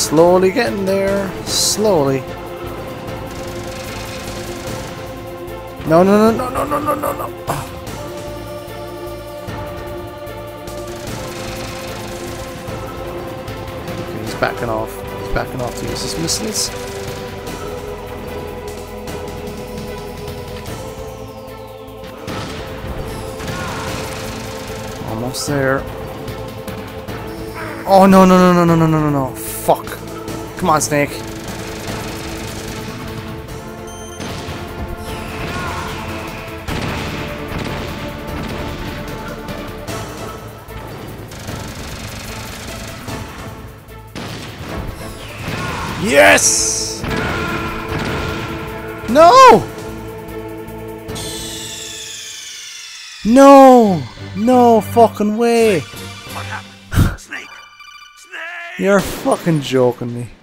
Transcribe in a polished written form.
Slowly getting there. Slowly. No, no, no, no, no, no, no, no, no. Okay, he's backing off. He's backing off to use his missiles. Almost there. Oh, no, no, no, no, no, no, no, no, no. Fuck. Come on, Snake. Yes! No! No! No fucking way! What happened? Snake! Snake! You're fucking joking me.